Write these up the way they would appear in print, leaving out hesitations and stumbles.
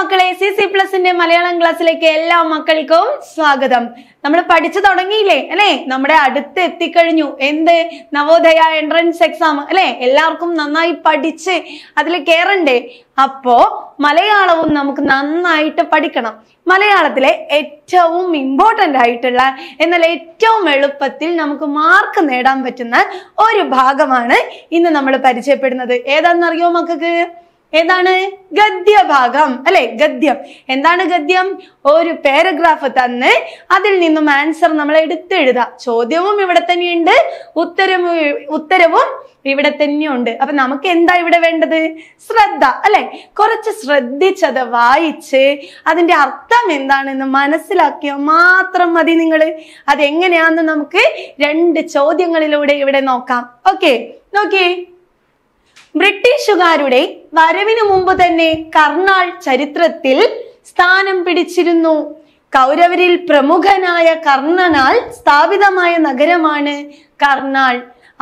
മക്കളെ, CC+ന്റെ മലയാളം ക്ലാസ്സിലേക്ക് എല്ലാ മക്കൾക്കും സ്വാഗതം. നമ്മൾ പഠിച്ചു തുടങ്ങിയില്ലേ അല്ലെ? നമ്മുടെ അടുത്ത് എത്തിക്കഴിഞ്ഞു. എന്ത്? നവോദയ എൻട്രൻസ് എക്സാം അല്ലെ? എല്ലാവർക്കും നന്നായി പഠിച്ച് അതിൽ കേറണ്ടേ? അപ്പോ മലയാളവും നമുക്ക് നന്നായിട്ട് പഠിക്കണം. മലയാളത്തിലെ ഏറ്റവും ഇമ്പോർട്ടന്റ് ആയിട്ടുള്ള എന്നാൽ ഏറ്റവും എളുപ്പത്തിൽ നമുക്ക് മാർക്ക് നേടാൻ പറ്റുന്ന ഒരു ഭാഗമാണ് ഇന്ന് നമ്മൾ പരിചയപ്പെടുന്നത്. ഏതാണെന്നറിയോ മക്കൾക്ക്? ഏതാണ്? ഗദ്യഭാഗം അല്ലെ? ഗദ്യം. എന്താണ് ഗദ്യം? ഒരു പാരഗ്രാഫ് തന്ന് അതിൽ നിന്നും ആൻസർ നമ്മൾ എടുത്തെഴുതാം. ചോദ്യവും ഇവിടെ തന്നെയുണ്ട്, ഉത്തരവും ഇവിടെ തന്നെയുണ്ട്. അപ്പൊ നമുക്ക് എന്താ ഇവിടെ വേണ്ടത്? ശ്രദ്ധ അല്ലെ? കുറച്ച് ശ്രദ്ധിച്ചത് വായിച്ച് അതിന്റെ അർത്ഥം എന്താണെന്ന് മനസ്സിലാക്കിയാൽ മാത്രം മതി. നിങ്ങൾ അതെങ്ങനെയാന്ന് നമുക്ക് 2 ചോദ്യങ്ങളിലൂടെ ഇവിടെ നോക്കാം. ഓക്കെ, നോക്കിയേ. ബ്രിട്ടീഷുകാരുടെ വരവിനു മുമ്പ് തന്നെ കർണാൾ ചരിത്രത്തിൽ സ്ഥാനം പിടിച്ചിരുന്നു. കൗരവരിൽ പ്രമുഖനായ കർണനാൽ സ്ഥാപിതമായ നഗരമാണ് കർണാൾ.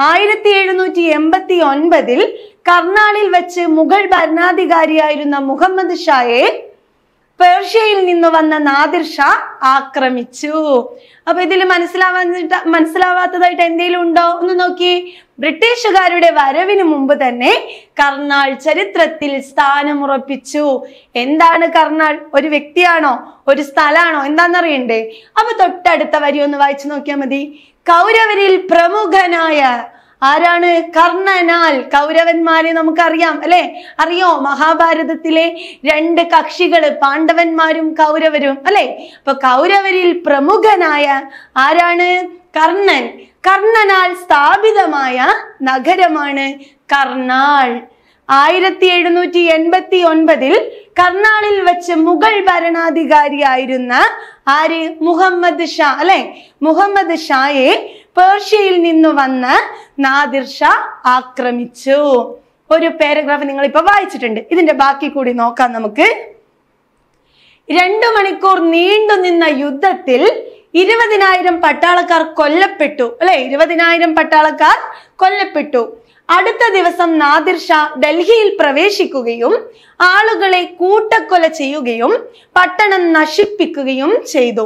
1789 കർണാളിൽ വെച്ച് മുഗൾ ഭരണാധികാരിയായിരുന്ന മുഹമ്മദ് ഷായെ പേർഷ്യയിൽ നിന്ന് വന്ന നാദിർ ഷാ ആക്രമിച്ചു. അപ്പൊ ഇതിൽ മനസ്സിലാവാത്തതായിട്ട് എന്തെങ്കിലും ഉണ്ടോ? ഒന്ന് നോക്കി. ബ്രിട്ടീഷുകാരുടെ വരവിന് മുമ്പ് തന്നെ കർണാൾ ചരിത്രത്തിൽ സ്ഥാനമുറപ്പിച്ചു. എന്താണ് കർണാൾ? ഒരു വ്യക്തിയാണോ? ഒരു സ്ഥലമാണോ? എന്താണെന്നറിയണ്ടേ? അപ്പൊ തൊട്ടടുത്ത വരി ഒന്ന് വായിച്ചു നോക്കിയാൽ മതി. കൗരവരിൽ പ്രമുഖനായ ആരാണ്? കർണനാൽ. കൗരവന്മാരെ നമുക്കറിയാം അല്ലെ? അറിയോ? മഹാഭാരതത്തിലെ 2 കക്ഷികള്, പാണ്ഡവന്മാരും കൗരവരും അല്ലെ? അപ്പൊ കൗരവരിൽ പ്രമുഖനായ ആരാണ്? കർണൻ. കർണനാൽ സ്ഥാപിതമായ നഗരമാണ് കർണാൾ. 1789 കർണാളിൽ വെച്ച് മുഗൾ ഭരണാധികാരിയായിരുന്ന ആര്? മുഹമ്മദ് ഷാ അല്ലെ? മുഹമ്മദ് ഷായെ പേർഷ്യയിൽ നിന്ന് വന്ന നാദിർ ഷാ ആക്രമിച്ചു. ഒരു പാരഗ്രാഫ് നിങ്ങൾ ഇപ്പൊ വായിച്ചിട്ടുണ്ട്. ഇതിന്റെ ബാക്കി കൂടി നോക്കാം നമുക്ക്. 2 മണിക്കൂർ നീണ്ടു നിന്ന യുദ്ധത്തിൽ 20,000 പട്ടാളക്കാർ കൊല്ലപ്പെട്ടു അല്ലെ? 20,000 പട്ടാളക്കാർ കൊല്ലപ്പെട്ടു. അടുത്ത ദിവസം നാദിർ ഷാ ഡൽഹിയിൽ പ്രവേശിക്കുകയും ആളുകളെ കൂട്ടക്കൊല ചെയ്യുകയും പട്ടണം നശിപ്പിക്കുകയും ചെയ്തു.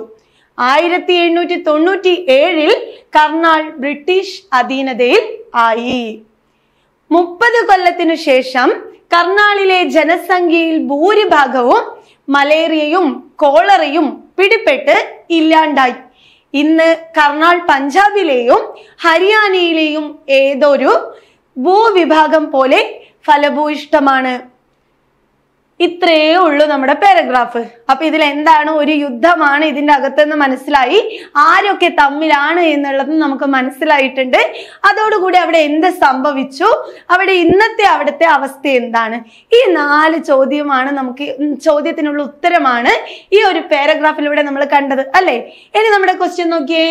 1797 കർണാൾ ബ്രിട്ടീഷ് അധീനതയിൽ ആയി. 30 കൊല്ലത്തിനു ശേഷം കർണാളിലെ ജനസംഖ്യയിൽ ഭൂരിഭാഗവും മലേറിയയും കോളറയും പിടിപെട്ട് ഇല്ലാണ്ടായി. ഇന്ന് കർണാൾ പഞ്ചാബിലെയും ഹരിയാനയിലെയും ഏതൊരു ഭൂവിഭാഗം പോലെ ഫലഭൂയിഷ്ടമാണ്. ഇത്രയേ ഉള്ളൂ നമ്മുടെ പാരഗ്രാഫ്. അപ്പൊ ഇതിൽ എന്താണ്? ഒരു യുദ്ധമാണ് ഇതിന്റെ അകത്തെന്ന് മനസ്സിലായി. ആരൊക്കെ തമ്മിലാണ് എന്നുള്ളത് നമുക്ക് മനസ്സിലായിട്ടുണ്ട്. അതോടുകൂടി അവിടെ എന്ത് സംഭവിച്ചു, അവിടുത്തെ അവസ്ഥ എന്താണ്, ഈ 4 ചോദ്യമാണ് നമുക്ക്, ചോദ്യത്തിനുള്ള ഉത്തരമാണ് ഈ ഒരു പാരഗ്രാഫിലൂടെ നമ്മൾ കണ്ടത് അല്ലെ? ഇനി നമ്മുടെ ക്വസ്റ്റ്യൻ നോക്കിയേ.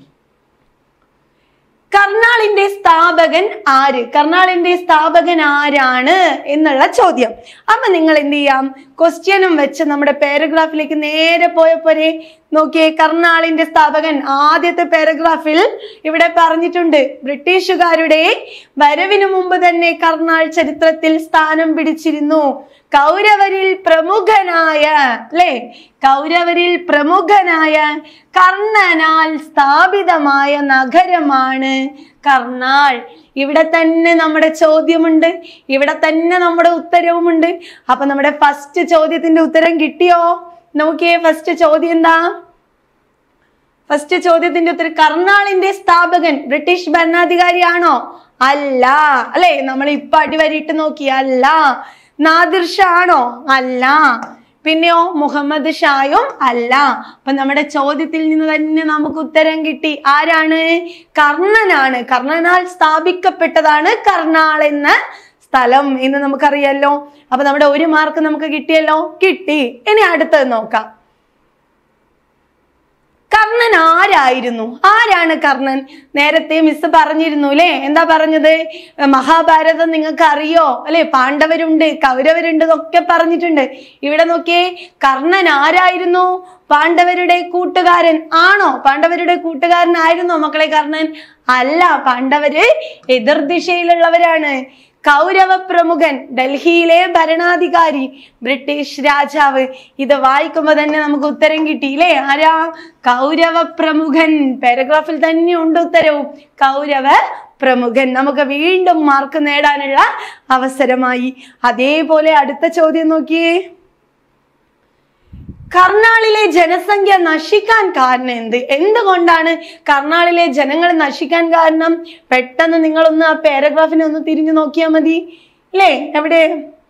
കർണാളിന്റെ സ്ഥാപകൻ ആര്? കർണാളിന്റെ സ്ഥാപകൻ ആരാണ് എന്നുള്ള ചോദ്യം. അപ്പൊ നിങ്ങൾ എന്ത് ചെയ്യാം? ക്വസ്റ്റ്യനും വെച്ച് നമ്മുടെ പാരഗ്രാഫിലേക്ക് നേരെ പോയപ്പോരെ. നോക്കിയേ, കർണാളിന്റെ സ്ഥാപകൻ ആദ്യത്തെ പാരഗ്രാഫിൽ ഇവിടെ പറഞ്ഞിട്ടുണ്ട്. ബ്രിട്ടീഷുകാരുടെ വരവിനു മുമ്പ് തന്നെ കർണാൾ ചരിത്രത്തിൽ സ്ഥാനം പിടിച്ചിരുന്നു. കൗരവരിൽ പ്രമുഖനായ അല്ലെ? കൗരവരിൽ പ്രമുഖനായ കർണനാൽ സ്ഥാപിതമായ നഗരമാണ് കർണാൾ. ഇവിടെ തന്നെ നമ്മുടെ ചോദ്യമുണ്ട്, ഇവിടെ തന്നെ നമ്മുടെ ഉത്തരവുമുണ്ട്. അപ്പൊ നമ്മുടെ ഫസ്റ്റ് ചോദ്യത്തിന്റെ ഉത്തരം കിട്ടിയോ? നോക്കിയേ, ഫസ്റ്റ് ചോദ്യം എന്താ? ഫസ്റ്റ് ചോദ്യത്തിന്റെ ഉത്തരം കർണാളിന്റെ സ്ഥാപകൻ ബ്രിട്ടീഷ് ഭരണാധികാരിയാണോ? അല്ല അല്ലെ? നമ്മൾ ഇപ്പൊ അടിവരിയിട്ട് നോക്കി, അല്ല. നാദിർ ഷാ ആണോ? അല്ല. പിന്നെയോ? മുഹമ്മദ് ഷായും അല്ല. അപ്പൊ നമ്മുടെ ചോദ്യത്തിൽ നിന്ന് തന്നെ നമുക്ക് ഉത്തരം കിട്ടി. ആരാണ്? കർണനാണ്. കർണനാൽ സ്ഥാപിക്കപ്പെട്ടതാണ് കർണാൾ എന്ന സ്ഥലം എന്ന് നമുക്കറിയാലോ. അപ്പൊ നമ്മുടെ 1 മാർക്ക് നമുക്ക് കിട്ടിയല്ലോ. കിട്ടി. ഇനി അടുത്തത് നോക്കാം. കർണൻ ആരായിരുന്നു? ആരാണ് കർണൻ? നേരത്തെ മിസ് പറഞ്ഞിരുന്നു അല്ലെ? എന്താ പറഞ്ഞത്? മഹാഭാരതം നിങ്ങൾക്ക് അറിയോ അല്ലെ? പാണ്ഡവരുണ്ട്, കൗരവരുണ്ട് എന്നൊക്കെ പറഞ്ഞിട്ടുണ്ട്. ഇവിടെ നോക്കിയേ, കർണൻ ആരായിരുന്നു? പാണ്ഡവരുടെ കൂട്ടുകാരൻ ആണോ? പാണ്ഡവരുടെ കൂട്ടുകാരനായിരുന്നോ മക്കളെ കർണൻ? അല്ല, പാണ്ഡവര് എതിർദിശയിലുള്ളവരാണ്. കൗരവ പ്രമുഖൻ, ഡൽഹിയിലെ ഭരണാധികാരി, ബ്രിട്ടീഷ് രാജാവ്. ഇത് വായിക്കുമ്പോ തന്നെ നമുക്ക് ഉത്തരം കിട്ടിയില്ലേ? ആരാ? കൗരവ പ്രമുഖൻ. പാരഗ്രാഫിൽ തന്നെ ഉണ്ട് ഉത്തരവും. കൗരവ പ്രമുഖൻ. നമുക്ക് വീണ്ടും മാർക്ക് നേടാനുള്ള അവസരമായി. അതേപോലെ അടുത്ത ചോദ്യം നോക്കിയേ. കർണാളിലെ ജനസംഖ്യ നശിക്കാൻ കാരണം എന്ത്? എന്തുകൊണ്ടാണ് കർണാളിലെ ജനങ്ങൾ നശിക്കാൻ കാരണം? പെട്ടെന്ന് നിങ്ങളൊന്ന് ആ പാരഗ്രാഫിനെ ഒന്ന് തിരിഞ്ഞു നോക്കിയാൽ മതി അല്ലേ? എവിടെ?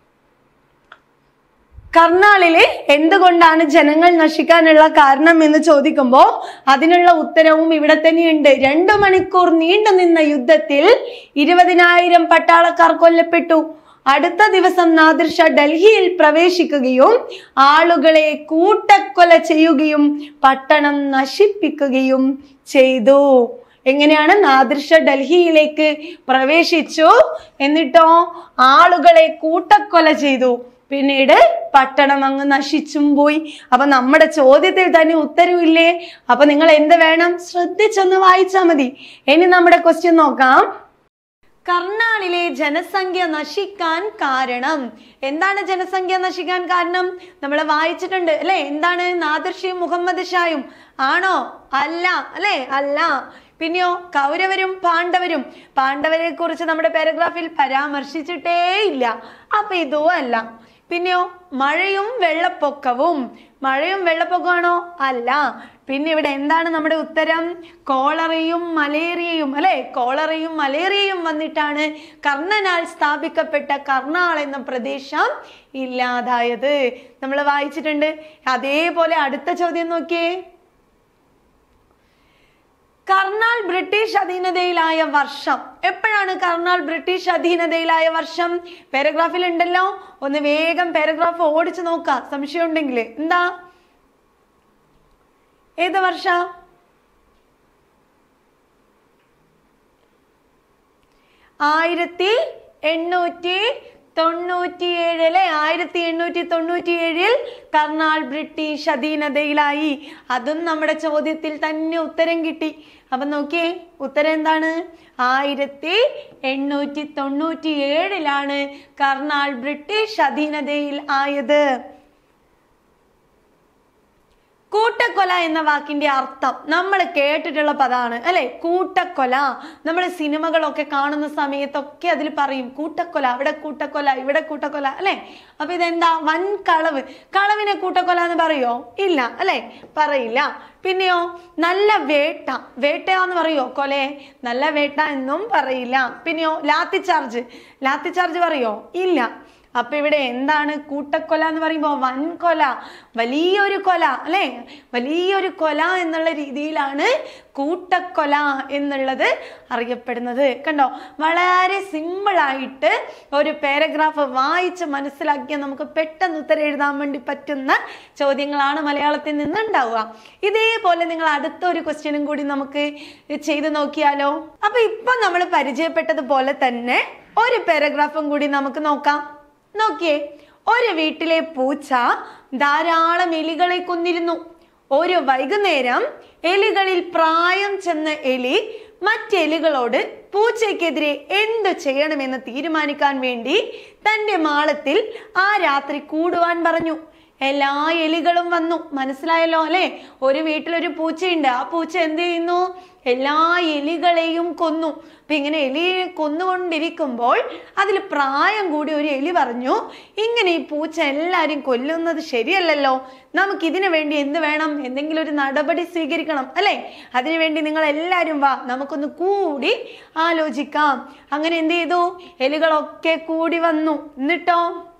കർണാളിലെ എന്തുകൊണ്ടാണ് ജനങ്ങൾ നശിക്കാനുള്ള കാരണം എന്ന് ചോദിക്കുമ്പോൾ അതിനുള്ള ഉത്തരവും ഇവിടെ തന്നെയുണ്ട്. 2 മണിക്കൂർ നീണ്ടു നിന്ന യുദ്ധത്തിൽ 20,000 പട്ടാളക്കാർ കൊല്ലപ്പെട്ടു. അടുത്ത ദിവസം നാദിർ ഷാ ഡൽഹിയിൽ പ്രവേശിക്കുകയും ആളുകളെ കൂട്ടക്കൊല ചെയ്യുകയും പട്ടണം നശിപ്പിക്കുകയും ചെയ്തു. എങ്ങനെയാണ്? നാദിർ ഷാ ഡൽഹിയിലേക്ക് പ്രവേശിച്ചു, എന്നിട്ടോ ആളുകളെ കൂട്ടക്കൊല ചെയ്തു, പിന്നീട് പട്ടണം അങ്ങ് നശിച്ചും പോയി. അപ്പൊ നമ്മുടെ ചോദ്യത്തിൽ തന്നെ ഉത്തരവില്ലേ? അപ്പൊ നിങ്ങൾ എന്ത് വേണം? ശ്രദ്ധിച്ചൊന്ന് വായിച്ചാൽ മതി. ഇനി നമ്മുടെ ക്വസ്റ്റ്യൻ നോക്കാം. കർണാളിലെ ജനസംഖ്യ നശിക്കാൻ കാരണം എന്താണ്? ജനസംഖ്യ നശിക്കാൻ കാരണം നമ്മൾ വായിച്ചിട്ടുണ്ട് അല്ലെ? എന്താണ്? നാദിർ ഷായും മുഹമ്മദ് ഷായും ആണോ? അല്ല അല്ലെ? അല്ല. പിന്നെയോ? കൗരവരും പാണ്ഡവരും. പാണ്ഡവരെ കുറിച്ച് നമ്മുടെ പാരഗ്രാഫിൽ പരാമർശിച്ചിട്ടേ ഇല്ല. അപ്പൊ ഇതും അല്ല. പിന്നെയോ? മഴയും വെള്ളപ്പൊക്കവും. മഴയും വെള്ളപ്പൊക്കമാണോ? അല്ല. പിന്നെ ഇവിടെ എന്താണ് നമ്മുടെ ഉത്തരം? കോളറയും മലേറിയയും അല്ലെ? കോളറയും മലേറിയയും വന്നിട്ടാണ് കർണനാൽ സ്ഥാപിക്കപ്പെട്ട കർണാൾ എന്ന പ്രദേശം ഇല്ലാതായത്. നമ്മൾ വായിച്ചിട്ടുണ്ട്. അതേപോലെ അടുത്ത ചോദ്യം നോക്കിയേ. കർണാൾ ബ്രിട്ടീഷ് അധീനതയിലായ വർഷം എപ്പോഴാണ്? കർണാൾ ബ്രിട്ടീഷ് അധീനതയിലായ വർഷം പാരഗ്രാഫിൽ ഉണ്ടല്ലോ. ഒന്ന് വേഗം പാരഗ്രാഫ് ഓടിച്ചു നോക്കാം സംശയം ഉണ്ടെങ്കിൽ. എന്താ? ഏത് വർഷ? 1897 അല്ലെ? 1897 കർണാൾ ബ്രിട്ടീഷ് അധീനതയിലായി. അതും നമ്മുടെ ചോദ്യത്തിൽ തന്നെ ഉത്തരം കിട്ടി. അപ്പൊ നോക്കിയേ, ഉത്തരം എന്താണ്? 1897 കർണാൾ ബ്രിട്ടീഷ് അധീനതയിൽ ആയത്. കൂട്ടക്കൊല എന്ന വാക്കിന്റെ അർത്ഥം നമ്മൾ കേട്ടിട്ടുള്ള പദമാണ് അല്ലെ? കൂട്ടക്കൊല. നമ്മൾ സിനിമകളൊക്കെ കാണുന്ന സമയത്തൊക്കെ അതിൽ പറയും കൂട്ടക്കൊല, അവിടെ കൂട്ടക്കൊല, ഇവിടെ കൂട്ടക്കൊല അല്ലെ? അപ്പൊ ഇതെന്താ? വൻ കളവ്. കളവിനെ കൂട്ടക്കൊല എന്ന് പറയോ? ഇല്ല അല്ലെ? പറയില്ല. പിന്നെയോ? നല്ല വേട്ട. വേട്ടയാന്ന് പറയോ കൊലയെ? നല്ല വേട്ട എന്നും പറയില്ല. പിന്നെയോ? ലാത്തി ചാർജ്. ലാത്തി ചാർജ് പറയോ? ഇല്ല. അപ്പൊ ഇവിടെ എന്താണ്? കൂട്ടക്കൊല എന്ന് പറയുമ്പോ വൻകൊല, വലിയൊരു കൊല അല്ലെ? വലിയൊരു കൊല എന്നുള്ള രീതിയിലാണ് കൂട്ടക്കൊല എന്നുള്ളത് അറിയപ്പെടുന്നത്. കണ്ടോ? വളരെ സിമ്പിൾ ആയിട്ട് ഒരു പാരഗ്രാഫ് വായിച്ച് മനസ്സിലാക്കിയാൽ നമുക്ക് പെട്ടെന്ന് ഉത്തരം എഴുതാൻ വേണ്ടി പറ്റുന്ന ചോദ്യങ്ങളാണ് മലയാളത്തിൽ നിന്ന് ഉണ്ടാവുക. ഇതേപോലെ നിങ്ങൾ അടുത്ത ഒരു ക്വസ്റ്റ്യനും കൂടി നമുക്ക് ചെയ്ത് നോക്കിയാലോ? അപ്പൊ ഇപ്പൊ നമ്മൾ പരിചയപ്പെട്ടതുപോലെ തന്നെ ഒരു പാരഗ്രാഫും കൂടി നമുക്ക് നോക്കാം. നോക്കിയേ. ഒരു വീട്ടിലെ പൂച്ച ധാരാളം എലികളെ കൊന്നിരുന്നു. ഒരു വൈകുന്നേരം എലികളിൽ പ്രായം ചെന്ന എലി മറ്റെലികളോട് പൂച്ചയ്ക്കെതിരെ എന്ത് ചെയ്യണമെന്ന് തീരുമാനിക്കാൻ വേണ്ടി തന്റെ മാളത്തിൽ ആ രാത്രി കൂടുവാൻ പറഞ്ഞു. എല്ലാ എലികളും വന്നു. മനസ്സിലായല്ലോ അല്ലെ? ഒരു വീട്ടിലൊരു പൂച്ചയുണ്ട്. ആ പൂച്ച എന്ത് ചെയ്യുന്നു? എല്ലാ എലികളെയും കൊന്നു. അപ്പൊ ഇങ്ങനെ എലിയെ കൊന്നുകൊണ്ടിരിക്കുമ്പോൾ അതിൽ പ്രായം കൂടി ഒരു എലി പറഞ്ഞു, ഇങ്ങനെ ഈ പൂച്ച എല്ലാരും കൊല്ലുന്നത് ശരിയല്ലല്ലോ, നമുക്ക് ഇതിനു വേണ്ടി എന്ത് വേണം? എന്തെങ്കിലും ഒരു നടപടി സ്വീകരിക്കണം അല്ലെ? അതിനുവേണ്ടി നിങ്ങൾ എല്ലാരും വാ, നമുക്കൊന്ന് കൂടി ആലോചിക്കാം. അങ്ങനെ എന്ത് ചെയ്തു? എലികളൊക്കെ കൂടി വന്നു. എന്നിട്ടോ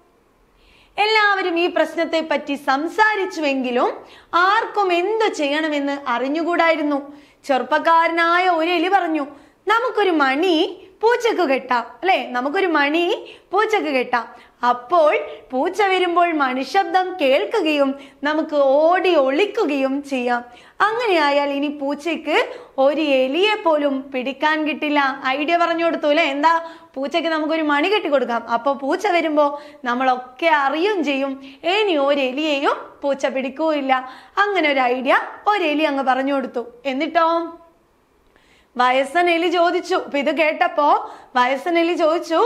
എല്ലാവരും ഈ പ്രശ്നത്തെ പറ്റി സംസാരിച്ചുവെങ്കിലും ആർക്കും എന്തു ചെയ്യണമെന്ന് അറിഞ്ഞുകൂടായിരുന്നു. ചെറുപ്പക്കാരനായ ഒരു എലി പറഞ്ഞു, നമുക്കൊരു മണി പൂച്ചക്ക് കെട്ടാം അല്ലെ? നമുക്കൊരു മണി പൂച്ചക്ക് കെട്ടാം. അപ്പോൾ പൂച്ച വരുമ്പോൾ മണിശബ്ദം കേൾക്കുകയും നമുക്ക് ഓടി ഒളിക്കുകയും ചെയ്യാം. അങ്ങനെയായാൽ ഇനി പൂച്ചയ്ക്ക് ഒരു എലിയെ പോലും പിടിക്കാൻ കിട്ടില്ല. ഐഡിയ പറഞ്ഞു കൊടുത്തു അല്ലെ? എന്താ? പൂച്ചയ്ക്ക് നമുക്കൊരു മണി കെട്ടി കൊടുക്കാം. അപ്പൊ പൂച്ച വരുമ്പോ നമ്മളൊക്കെ അറിയും ചെയ്യും. ഇനി ഒരു എലിയെയും പൂച്ച പിടിക്കുകയില്ല. അങ്ങനെ ഒരു ഐഡിയ ഒരു എലി അങ്ങ് പറഞ്ഞു കൊടുത്തു. എന്നിട്ടോ വയസ്സൻ എലി ചോദിച്ചു. അപ്പൊ ഇത് കേട്ടപ്പോ വയസ്സൻ എലി ചോദിച്ചു,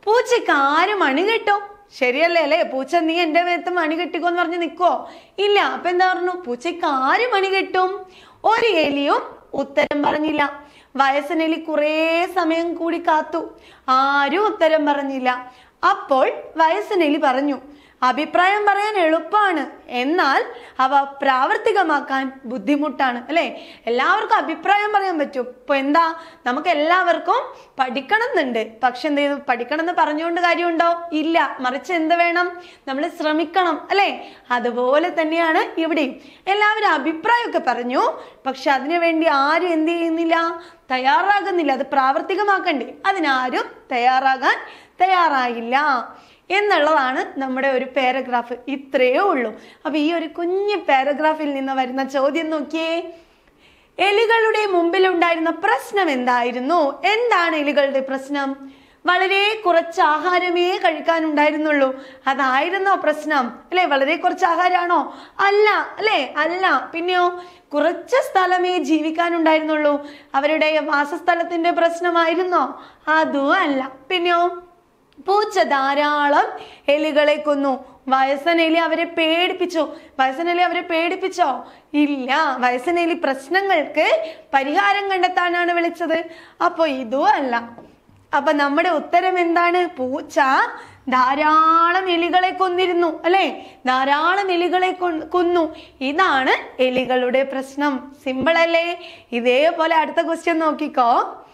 പൂച്ചയ്ക്ക് ആര് മണി കെട്ടും? ശരിയല്ലേ അല്ലേ? പൂച്ച നീ എന്റെ മേത്ത് മണി കെട്ടിക്കോന്ന് പറഞ്ഞ് നിക്കോ? ഇല്ല. അപ്പൊ എന്താ പറഞ്ഞു? പൂച്ചയ്ക്ക് ആര് മണി കെട്ടും? ഒരു എലിയും ഉത്തരം പറഞ്ഞില്ല. വയസ്സനെലി കുറേ സമയം കൂടി കാത്തു. ആരും ഉത്തരം പറഞ്ഞില്ല. അപ്പോൾ വയസ്സനെലി പറഞ്ഞു, അഭിപ്രായം പറയാൻ എളുപ്പമാണ്, എന്നാൽ അവ പ്രാവർത്തികമാക്കാൻ ബുദ്ധിമുട്ടാണ്. അല്ലെ? എല്ലാവർക്കും അഭിപ്രായം പറയാൻ പറ്റും. ഇപ്പൊ എന്താ, നമുക്ക് എല്ലാവർക്കും പഠിക്കണം എന്നുണ്ട്. പക്ഷെ എന്ത് ചെയ്തു? പഠിക്കണം എന്ന് പറഞ്ഞുകൊണ്ട് കാര്യമുണ്ടോ? ഇല്ല. മറിച്ച് എന്ത് വേണം? നമ്മൾ ശ്രമിക്കണം. അല്ലെ? അതുപോലെ തന്നെയാണ് ഇവിടെയും. എല്ലാവരും അഭിപ്രായമൊക്കെ പറഞ്ഞു, പക്ഷെ അതിനു വേണ്ടി ആരും എന്ത് ചെയ്യുന്നില്ല? തയ്യാറാകുന്നില്ല. അത് പ്രാവർത്തികമാക്കണ്ടേ? അതിനാരും തയ്യാറായില്ല എന്നുള്ളതാണ് നമ്മുടെ ഒരു പാരഗ്രാഫ്. ഇത്രയേ ഉള്ളൂ. അപ്പൊ ഈ ഒരു കുഞ്ഞു പാരഗ്രാഫിൽ നിന്ന് വരുന്ന ചോദ്യം നോക്കിയേ. എലികളുടെ മുമ്പിൽ ഉണ്ടായിരുന്ന പ്രശ്നം എന്തായിരുന്നു? എന്താണ് എലികളുടെ പ്രശ്നം? വളരെ കുറച്ച് ആഹാരമേ കഴിക്കാനുണ്ടായിരുന്നുള്ളൂ. അതായിരുന്നോ പ്രശ്നം? അല്ലെ? വളരെ കുറച്ച് ആഹാരമാണോ? അല്ല. അല്ലെ? അല്ല. പിന്നെയോ കുറച്ച് സ്ഥലമേ ജീവിക്കാനുണ്ടായിരുന്നുള്ളൂ. അവരുടെ വാസസ്ഥലത്തിന്റെ പ്രശ്നമായിരുന്നോ? അതും അല്ല. പിന്നെയോ പൂച്ച ധാരാളം എലികളെ കൊന്നു. വയസ്സനെലി അവരെ പേടിപ്പിച്ചോ? ഇല്ല. വയസ്സനെലി പ്രശ്നങ്ങൾക്ക് പരിഹാരം കണ്ടെത്താനാണ് വിളിച്ചത്. അപ്പൊ ഇതും അല്ല. അപ്പൊ നമ്മുടെ ഉത്തരം എന്താണ്? പൂച്ച ധാരാളം എലികളെ കൊന്നിരുന്നു. അല്ലെ? ധാരാളം എലികളെ കൊന്നു. ഇതാണ് എലികളുടെ പ്രശ്നം. സിമ്പിൾ അല്ലേ? ഇതേപോലെ അടുത്ത ക്വസ്റ്റ്യൻ നോക്കിക്കോ.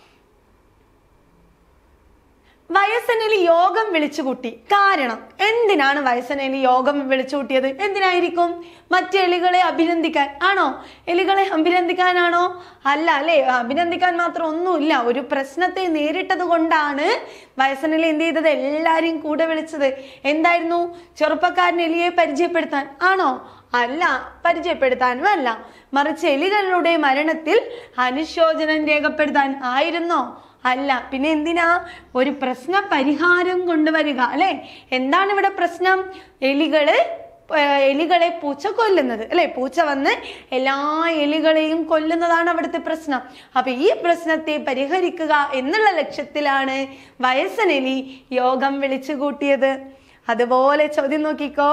വയസ്സനെലി യോഗം വിളിച്ചുകൂട്ടി. കാരണം എന്തിനാണ് വയസ്സനെലി യോഗം വിളിച്ചുകൂട്ടിയത്? എന്തിനായിരിക്കും? മറ്റു എലികളെ അഭിനന്ദിക്കാൻ ആണോ? എലികളെ അഭിനന്ദിക്കാനാണോ? അല്ല. അല്ലെ? അഭിനന്ദിക്കാൻ മാത്രം ഒന്നുമില്ല. ഒരു പ്രശ്നത്തെ നേരിട്ടത് കൊണ്ടാണ് വയസ്സനെലി എന്ത് ചെയ്തത്? എല്ലാരെയും കൂടെ വിളിച്ചത്. എന്തായിരുന്നു? ചെറുപ്പക്കാരൻ എലിയെ പരിചയപ്പെടുത്താൻ ആണോ? അല്ല. പരിചയപ്പെടുത്താനും അല്ല. മറിച്ച് എലികളുടെ മരണത്തിൽ അനുശോചനം രേഖപ്പെടുത്താൻ ആയിരുന്നോ? അല്ല. പിന്നെ എന്തിനാ? ഒരു പ്രശ്ന പരിഹാരം കൊണ്ടുവരിക. അല്ലെ? എന്താണ് ഇവിടെ പ്രശ്നം? എലികളെ പൂച്ച കൊല്ലുന്നത്. അല്ലെ? പൂച്ച വന്ന് എല്ലാ എലികളെയും കൊല്ലുന്നതാണ് അവിടുത്തെ പ്രശ്നം. അപ്പൊ ഈ പ്രശ്നത്തെ പരിഹരിക്കുക എന്നുള്ള ലക്ഷ്യത്തിലാണ് വയസ്സനെലി യോഗം വിളിച്ചു കൂട്ടിയത്. അതുപോലെ ചോദ്യം നോക്കിക്കോ.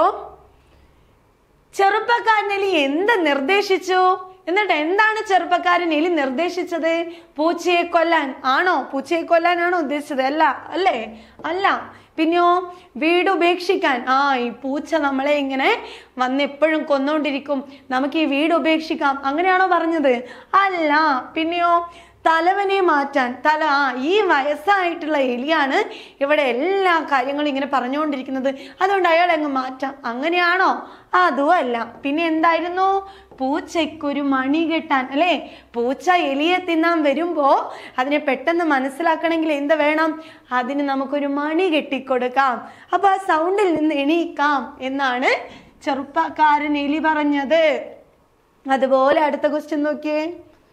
ചെറുപ്പക്കാരനെലി എന്ത് നിർദ്ദേശിച്ചു? എന്നിട്ട് എന്താണ് ചെറുപ്പക്കാരൻ എലി നിർദ്ദേശിച്ചത്? പൂച്ചയെ കൊല്ലാൻ ആണോ? പൂച്ചയെ കൊല്ലാനാണോ ഉദ്ദേശിച്ചത്? അല്ല. അല്ലേ? അല്ല. പിന്നെയോ വീട് ഉപേക്ഷിക്കാൻ. ഈ പൂച്ച നമ്മളെ ഇങ്ങനെ വന്ന് എപ്പോഴും കൊന്നോണ്ടിരിക്കും, നമുക്ക് ഈ വീട് ഉപേക്ഷിക്കാം, അങ്ങനെയാണോ പറഞ്ഞത്? അല്ല. പിന്നെയോ തലവനെ മാറ്റാൻ. ഈ വയസ്സായിട്ടുള്ള എലിയാണ് ഇവിടെ എല്ലാ കാര്യങ്ങളും ഇങ്ങനെ പറഞ്ഞുകൊണ്ടിരിക്കുന്നത്, അതുകൊണ്ട് അയാളെ അങ്ങ് മാറ്റാം, അങ്ങനെയാണോ? അതും അല്ല. പിന്നെ എന്തായിരുന്നു? പൂച്ചയ്ക്കൊരു മണി കെട്ടാൻ. അല്ലെ? പൂച്ച എലിയെ തിന്നാൻ വരുമ്പോ അതിനെ പെട്ടെന്ന് മനസ്സിലാക്കണമെങ്കിൽ എന്ത് വേണം? അതിന് നമുക്കൊരു മണി കെട്ടിക്കൊടുക്കാം, അപ്പൊ ആ സൗണ്ടിൽ നിന്ന് എണീക്കാം എന്നാണ് ചെറുപ്പക്കാരൻ എലി പറഞ്ഞത്. അതുപോലെ അടുത്ത ക്വസ്റ്റ്യൻ നോക്കിയേ.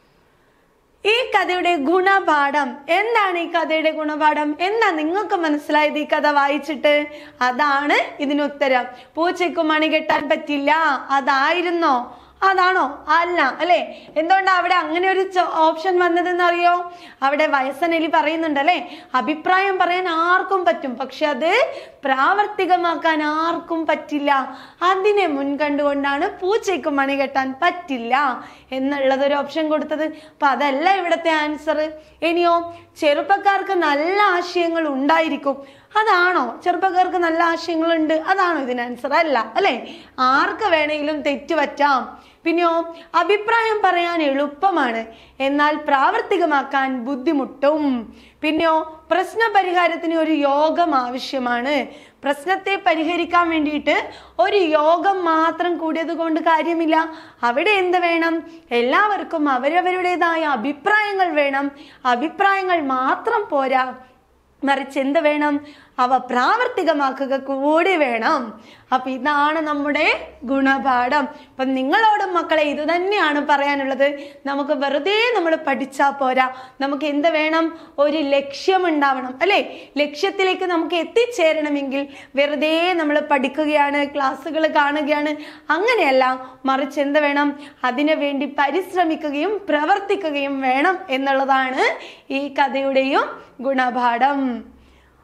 ഈ കഥയുടെ ഗുണപാഠം എന്താണ്? ഈ കഥയുടെ ഗുണപാഠം എന്താ നിങ്ങൾക്ക് മനസ്സിലായത് ഈ കഥ വായിച്ചിട്ട്? അതാണ് ഇതിനുത്തരം. പൂച്ചയ്ക്ക് മണി കെട്ടാൻ പറ്റില്ല, അതായിരുന്നോ? അതാണോ? അല്ല. അല്ലെ? എന്തുകൊണ്ടാ അവിടെ അങ്ങനെ ഒരു ഓപ്ഷൻ വന്നതെന്ന് അറിയോ? അവിടെ വയസ്സനെലി പറയുന്നുണ്ട്, അല്ലെ, അഭിപ്രായം പറയാൻ ആർക്കും പറ്റും, പക്ഷെ അത് പ്രാവർത്തികമാക്കാൻ ആർക്കും പറ്റില്ല. അതിനെ മുൻകണ്ടുകൊണ്ടാണ് പൂച്ചയ്ക്ക് മണി കെട്ടാൻ പറ്റില്ല എന്നുള്ളത് ഒരു ഓപ്ഷൻ കൊടുത്തത്. അപ്പൊ അതല്ല ഇവിടത്തെ ആൻസർ. ഇനിയോ ചെറുപ്പക്കാർക്ക് നല്ല ആശയങ്ങൾ ഉണ്ടായിരിക്കും, അതാണോ? ചെറുപ്പക്കാർക്ക് നല്ല ആശയങ്ങളുണ്ട്, അതാണോ ഇതിന് ആൻസർ? അല്ല. അല്ലെ? ആർക്ക് വേണമെങ്കിലും തെറ്റുപറ്റാം. പിന്നെയോ അഭിപ്രായം പറയാൻ എളുപ്പമാണ്, എന്നാൽ പ്രാവർത്തികമാക്കാൻ ബുദ്ധിമുട്ടും. പിന്നെയോ പ്രശ്ന പരിഹാരത്തിന് ഒരു യോഗം ആവശ്യമാണ്. പ്രശ്നത്തെ പരിഹരിക്കാൻ വേണ്ടിയിട്ട് ഒരു യോഗം മാത്രം കൂടിയത് കൊണ്ട് കാര്യമില്ല. അവിടെ എന്ത് വേണം? എല്ലാവർക്കും അവരവരുടേതായ അഭിപ്രായങ്ങൾ വേണം. അഭിപ്രായങ്ങൾ മാത്രം പോരാ, മറിച്ച് എന്ത് വേണം? അവ പ്രാവർത്തികമാക്കുക കൂടി വേണം. അപ്പൊ ഇതാണ് നമ്മുടെ ഗുണപാഠം. അപ്പൊ നിങ്ങളോടും മക്കളെ ഇത് തന്നെയാണ് പറയാനുള്ളത്. നമുക്ക് വെറുതെ നമ്മൾ പഠിച്ചാൽ പോരാ, നമുക്ക് എന്ത് വേണം? ഒരു ലക്ഷ്യം ഉണ്ടാവണം, അല്ലെ? ലക്ഷ്യത്തിലേക്ക് നമുക്ക് എത്തിച്ചേരണമെങ്കിൽ വെറുതെ നമ്മൾ പഠിക്കുകയാണ്, ക്ലാസ്സുകൾ കാണുകയാണ്, അങ്ങനെയല്ല, മറിച്ച് എന്ത് വേണം? അതിനു വേണ്ടി പരിശ്രമിക്കുകയും പ്രവർത്തിക്കുകയും വേണം എന്നുള്ളതാണ് ഈ കഥയുടെയും ഗുണപാഠം.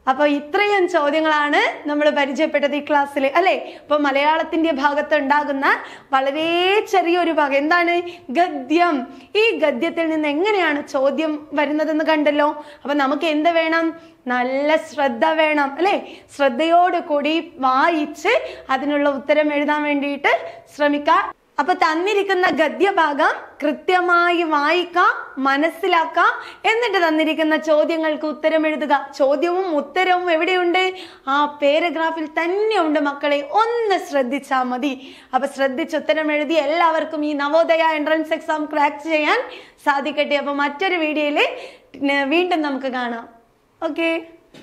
അപ്പൊ ഇത്രയും ചോദ്യങ്ങളാണ് നമ്മൾ പരിചയപ്പെട്ടത് ഈ ക്ലാസ്സിൽ അല്ലെ. അപ്പൊ മലയാളത്തിന്റെ ഭാഗത്ത് ഉണ്ടാകുന്ന വളരെ ചെറിയൊരു ഭാഗം എന്താണ്? ഗദ്യം. ഈ ഗദ്യത്തിൽ നിന്ന് എങ്ങനെയാണ് ചോദ്യം വരുന്നതെന്ന് കണ്ടല്ലോ. അപ്പൊ നമുക്ക് എന്ത് വേണം? നല്ല ശ്രദ്ധ വേണം അല്ലെ. ശ്രദ്ധയോട് കൂടി വായിച്ച് അതിനുള്ള ഉത്തരം എഴുതാൻ വേണ്ടിയിട്ട് ശ്രമിക്കാം. അപ്പൊ തന്നിരിക്കുന്ന ഗദ്യഭാഗം കൃത്യമായി വായിക്കാം, മനസ്സിലാക്കാം, എന്നിട്ട് തന്നിരിക്കുന്ന ചോദ്യങ്ങൾക്ക് ഉത്തരം എഴുതുക. ചോദ്യവും ഉത്തരവും എവിടെയുണ്ട്? ആ പാരഗ്രാഫിൽ തന്നെ ഉണ്ട് മക്കളെ. ഒന്ന് ശ്രദ്ധിച്ചാൽ മതി. അപ്പൊ ശ്രദ്ധിച്ച് ഉത്തരം എഴുതി എല്ലാവർക്കും ഈ നവോദയ എൻട്രൻസ് എക്സാം ക്രാക്ക് ചെയ്യാൻ സാധിക്കട്ടെ. അപ്പൊ മറ്റൊരു വീഡിയോയിൽ വീണ്ടും നമുക്ക് കാണാം. ഓക്കെ.